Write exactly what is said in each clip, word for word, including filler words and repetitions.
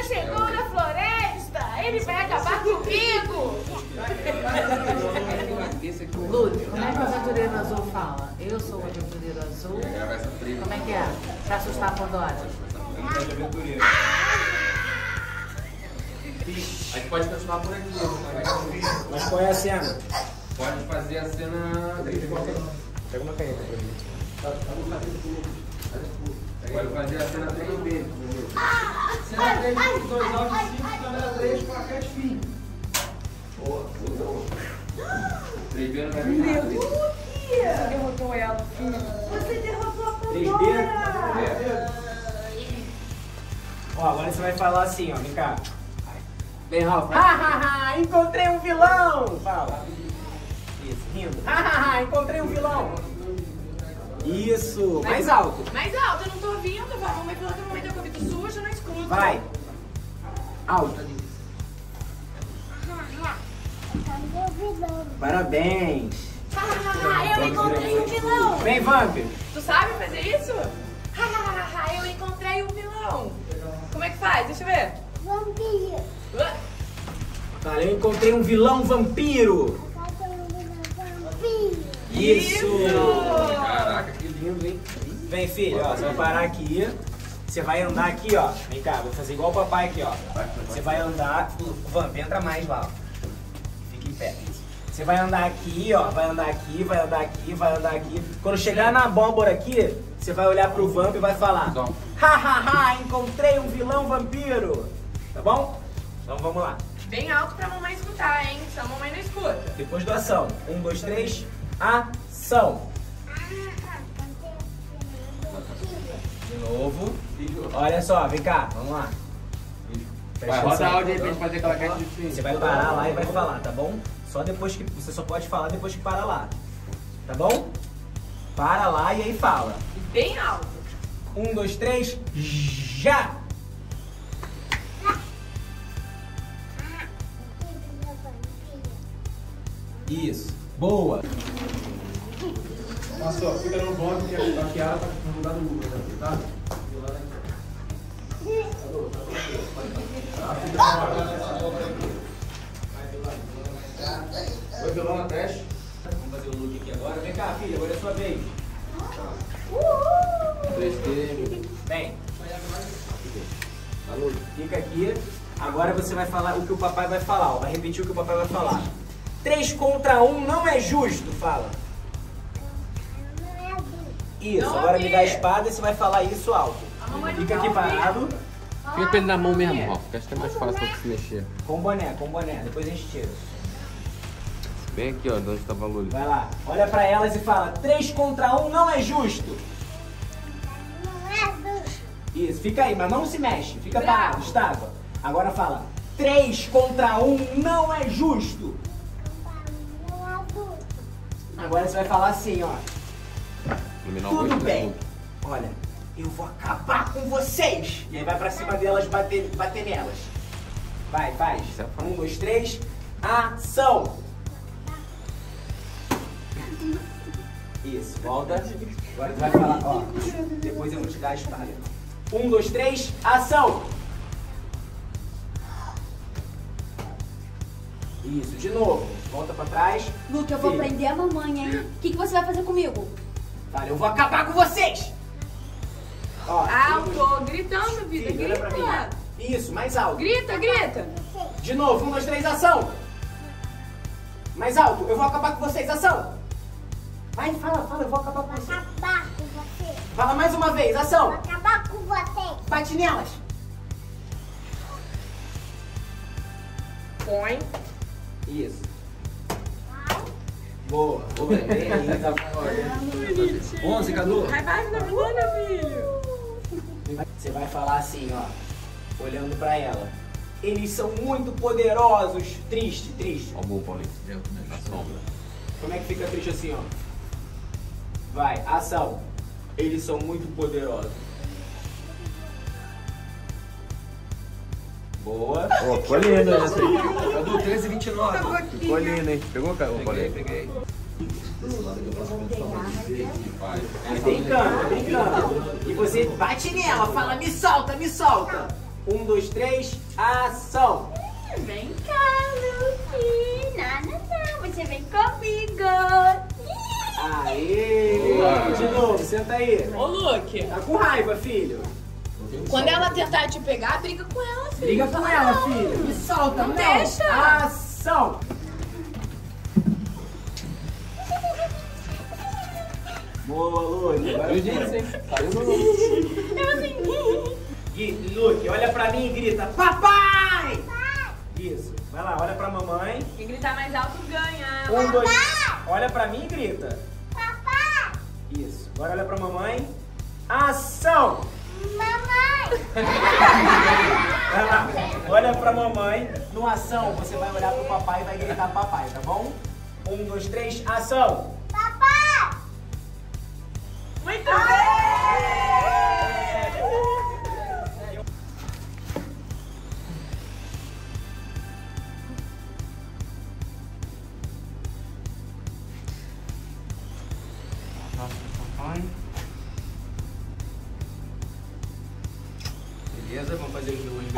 chegou na floresta! Ele vai acabar comigo! Lúcio, como é que o aventureiro azul fala? Eu sou o aventureiro azul. Como é que é? Pra assustar a Pandora. A gente pode continuar por aqui. Mas qual é a cena? Pode fazer a cena. Pega uma caneta pra mim. Pode fazer a cena três vezes. Cena três, dois áudios, cinco, câmera três, plaquete, fim. Boa, boa. três vezes vai Meu Deus! Você derrotou ela, filho. Você derrotou a Pandora! três D? Ó, agora você vai falar assim, ó. Vem cá. Vem, Ralf. Hahaha, encontrei um vilão! Fala. Isso, rindo. Hahaha, encontrei um vilão! Isso, mais alto. Mais alto, eu não tô ouvindo. A mamãe falou que a mamãe tá com o ouvido sujo, eu não escuto. Vai. Alto. Parabéns. Eu encontrei um vilão. Vem, Vamp. Tu sabe fazer isso? Eu encontrei um vilão. Como é que faz? Deixa eu ver. Vampiro. Fala, eu encontrei um vilão vampiro. Isso. Caraca, que lindo, hein? Vem, filho, ó, você vai parar aqui. Você vai andar aqui, ó. Vem cá, vou fazer igual o papai aqui, ó. Você vai andar. O Vamp, entra mais lá, ó. Fica em pé. Você vai andar aqui, ó. Vai andar aqui, vai andar aqui, vai andar aqui. Quando chegar na abóbora aqui, você vai olhar pro Vamp e vai falar: hahaha, encontrei um vilão vampiro. Tá bom? Então vamos lá. Bem alto pra mamãe escutar, hein? Se a mamãe não escuta. Depois do ação. Um, dois, três. Ação. De novo. Olha só, vem cá, vamos lá. Vai, roda áudio aí pra gente fazer aquela caixa de fim. Você vai parar lá e vai falar, tá bom? Só depois que. Você só pode falar depois que parar lá. Tá bom? Para lá e aí fala. Bem alto. Um, dois, três. Já! Isso. Boa. Mas só, fica no bloco que a Kiara tá no lugar do Lucas, tá? Oi, violão na teste. Vamos fazer o look aqui agora. Vem cá, filha, agora é a sua vez. três D. Vem. Fica aqui. Agora você vai falar o que o papai vai falar. Ó. Vai repetir o que o papai vai falar. Três contra um não é justo, fala. Isso, Não agora ouvi. me dá a espada e você vai falar isso alto. A mamãe não Fica tá aqui ouvindo. parado. Fica com ele na mão mesmo, Ralf, que acho que é mais fácil pra se mexer. Com boné, com boné. Depois a gente tira. Bem aqui, ó, de onde tava a luz. Vai lá. Olha pra elas e fala. Três contra um não é justo. Isso, fica aí, mas não se mexe. Fica Bravo. parado, estátua. Agora fala. Três contra um não é justo. Agora você vai falar assim, ó. Iluminar o Tudo rosto, bem. né? Olha, eu vou acabar com vocês. E aí vai pra cima delas bater, bater nelas. Vai, faz. Isso é fácil. Um, dois, três. Ação. Isso, volta. Agora tu vai falar, ó. Depois eu vou te dar a espada. Um, dois, três. Ação. Isso, de novo. Volta pra trás. Luke, eu vou Filha. prender a mamãe, hein? O que, que você vai fazer comigo? Fala, eu vou acabar com vocês. Ó, Alto, gritando, vida, Filho, olha pra mim. grita. Isso, mais alto. Grita, grita. De novo, um, dois, três, ação. Mais alto, eu vou acabar com vocês, ação. Vai, fala, fala, eu vou acabar com vocês. Acabar com você. Fala mais uma vez, ação. Acabar com você. Bate nelas. Põe. Isso. Boa. Boa. Bem aí, tá bom. onze, Cadu. Vai, vai, na menina, filho. Você vai falar assim, ó. Olhando pra ela. Eles são muito poderosos. Triste, triste. Ó o bom, Paulinho, dentro, né? Na sombra. Como é que fica triste assim, ó? Vai, ação. Eles são muito poderosos. Boa. Ó, ficou lindo essa aí. Cadu, treze e vinte e nove. Ficou lindo, hein? Pegou, cara? Peguei, peguei. É brincando, é brincando. E você bate nela, fala, me solta, me solta. Um, dois, três, ação! Vem cá, Luke. Não, não, não. Você vem comigo. Aê! Boa. De novo, senta aí. Ô, Luke, Tá com raiva, filho? quando ela tentar te pegar, briga com ela, filho. Briga com ela, filho. Me solta, Não não. deixa. Ação! Boa, Luke. Agora Viu, gente? Saiu no... Gui, Luke, olha pra mim e grita: papai! Isso. Vai lá, olha pra mamãe. Quem gritar mais alto ganha. Um, dois. Olha pra mim e grita. Papai. Isso. Agora olha pra mamãe. Ação! Mamãe. Vai lá. Olha pra mamãe. No ação, você vai olhar pro papai e vai gritar papai, tá bom? Um, dois, três, ação! Papai. Muito bem! Beleza, vamos fazer os dois.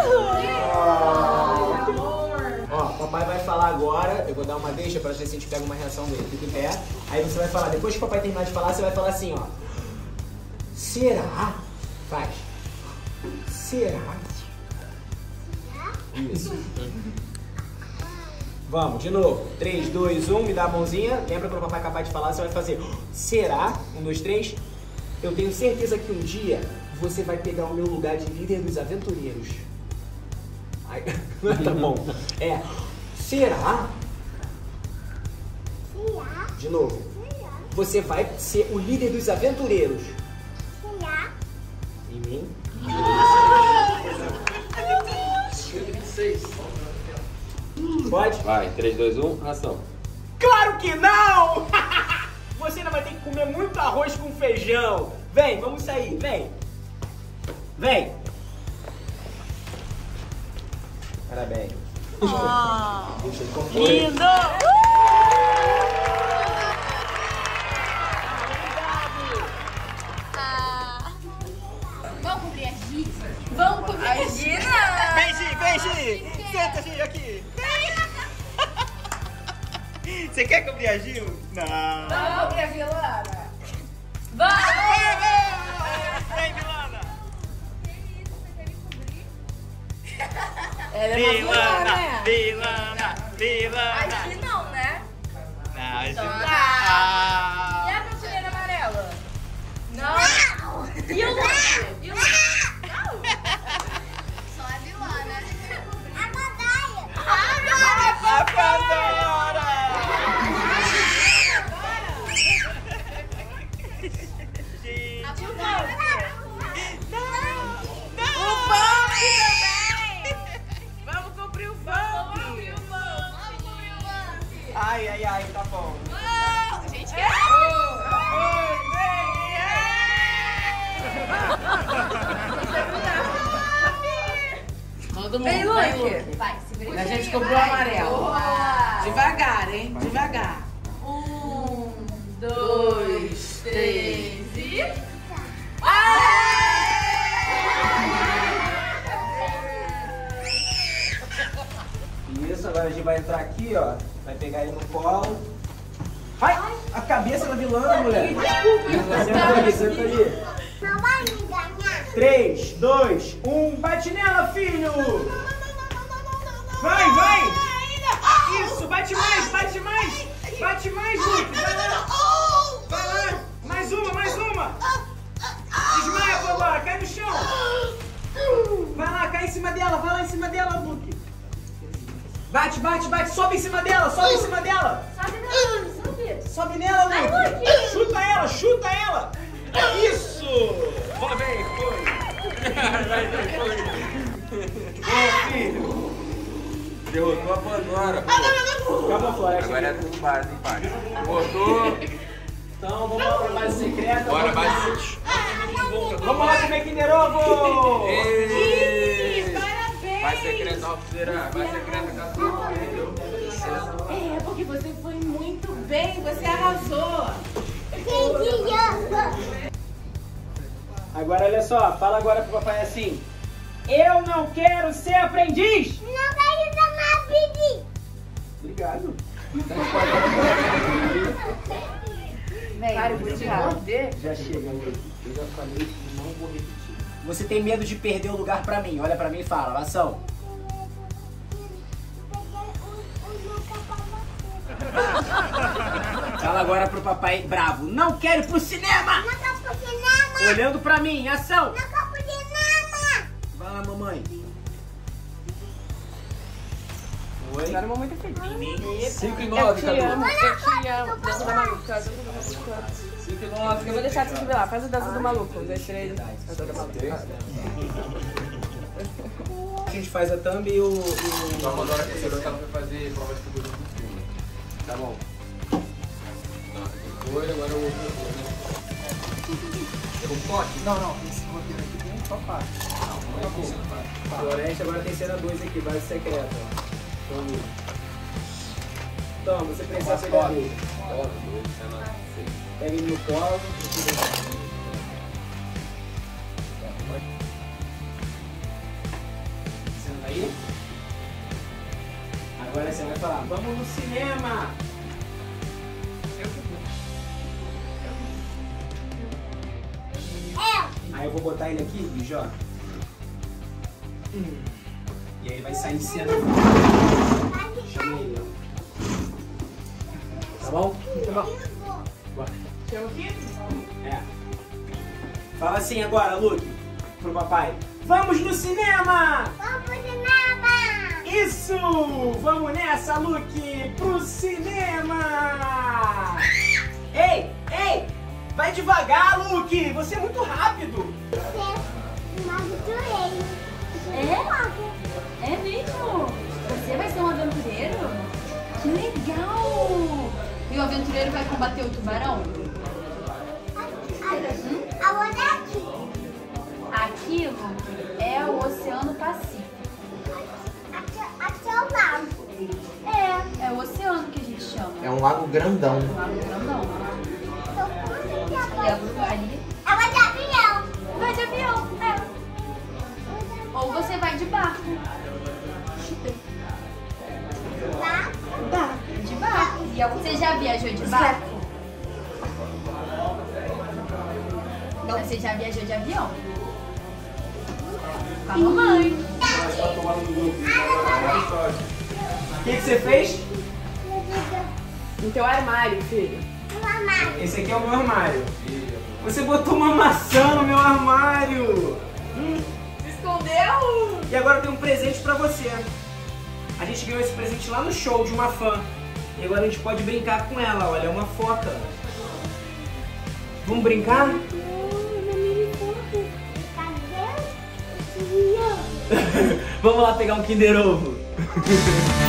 Ó, papai vai falar agora, eu vou dar uma deixa pra ver se a gente pega uma reação dele. Fica em pé. Aí você vai falar, depois que o papai terminar de falar, você vai falar assim, ó. Será? Faz. Será? Isso. Vamos, de novo. três, dois, um, me dá a mãozinha. Lembra quando o papai é capaz de falar, você vai fazer. Será? um, dois, três. Eu tenho certeza que um dia você vai pegar o meu lugar de líder dos aventureiros. Ai, tá bom. É. Será? Será? De novo. Você vai ser o líder dos aventureiros. Será? Em mim? Pode? Vai, três, dois, um, ação. Claro que não! Você ainda vai ter que comer muito arroz com feijão. Vem, vamos sair, vem. Vem. Parabéns. Deixa ele concluir. Lindo! Vamos cumprir a Gi? Vamos cumprir a Gi? Vem, Gi, vem, Gi. Senta, Gi, aqui. Você quer cobrir a Gil? Não. Vamos cumprir a vilana? Vem, Milana. Ela é uma vilana, né? Vilana, vilana. Aqui não, né? Não, Então, Gi- ah. E a prateleira amarela? Não. E o Luke? E o Luke? Só a vilana. A Madaia. A Pandora! O Bambi também! Vamos cumprir o Bambi! Vamos cumprir o Bambi! Ai, ai, ai, tá bom. A gente quer! Todo mundo. Vem, vai, Luke. Vai, segura E a aí. gente cobriu o amarelo. Devagar, hein? Devagar. Um, dois, três e... Isso, agora a gente vai entrar aqui, ó. Vai pegar ele no colo. Ai, a cabeça da vilã, mulher. Senta ali, senta ali. Não vai me enganar. três, dois, um, bate nela, filho! Vai, vai! Isso, bate mais, bate mais! Bate mais, Luke! Vai lá! Vai lá! Mais uma, mais uma! Desmaia agora, cai no chão! Vai lá, cai em cima dela, vai lá em cima dela, Luke! Bate, bate, bate, sobe em cima dela, sobe em cima dela! Sobe não, sobe. Sobe nela, Luke! Luke. Chuta ela, chuta ela! Isso! Vai, vem, foi! Boa, filho! Derrotou a Pandora, pô. Acabou, Floresta. Agora é tudo base, empate. Botou. Então, vamos lá pra base secreta. Bora, vamos base. Vamos lá comer Kinder Ovo! Êêêê! Parabéns! Vai secreta, Alfeira. Vai secreta, cachorro. Entendeu? É, porque você foi muito bem, você arrasou! Entendi. Agora, olha só, fala agora pro papai assim. Eu Eu não quero ser aprendiz! Não quero tomar pedi. Obrigado. Cara, eu vou te morder. Já chega, eu já falei que não vou repetir. Você tem medo de perder o lugar pra mim? Olha pra mim e fala, ação. Fala agora pro papai bravo. Não quero ir pro cinema! Não quero pro cinema. Olhando pra mim, ação! Não quero pro cinema. Vai lá, mamãe. Oi? Agora a mamãe tá feliz. cinco e Eu nove, te Cadu. amo, eu te amo. Dança do maluco, dança do maluco. cinco e nove. Eu vou deixar você ver lá, faz a dança do maluco. Um, dois, três, dança do maluco. A gente faz a thumb e o... e o... Só quando a hora que você ela vai fazer prova de figura no filme. Tá bom. Não, foi, agora o outro. Um pote? Não, não. Esse roteiro aqui tem só parte. Não, não é bom. Floresta, agora tem cena dois aqui, base secreta. Então, Toma, você precisa pegar ele. Pega ele no colo. Senta aí. Agora você vai falar, vamos no cinema! Aí eu vou botar ele aqui, bicho, ó. Hum. E aí vai sair em cena. Chama ele, ó. Tá bom? Tá bom. Bora. Chama aqui? É. Fala assim agora, Luke, pro papai. Vamos no cinema! Vamos pro cinema. Isso! Vamos nessa, Luke! Pro cinema! Ei, ei! Vai devagar, Luke! Você é muito rápido! É? É mesmo? Você vai ser um aventureiro? Que legal! E o aventureiro vai combater o tubarão? A outra é aqui. Aquilo é o Oceano Pacífico. Aqui, aqui é o lago. É, é o oceano que a gente chama. É um lago grandão. Um lago grandão. Então, como que E a é? Bruna ali É uma de avião. vai de avião, é. Ou você vai de barco. Tá? Tá, de barco. E você já viajou de barco? Não. Você já viajou de avião? Com a mamãe. O que, que você fez? No teu armário, filho. No armário. Esse aqui é o meu armário. Você botou uma maçã no meu armário! Se escondeu? E agora tem um presente pra você. A gente ganhou esse presente lá no show de uma fã. E agora a gente pode brincar com ela, olha, é uma foca. Vamos brincar? Cadê? Vamos lá pegar um Kinder Ovo.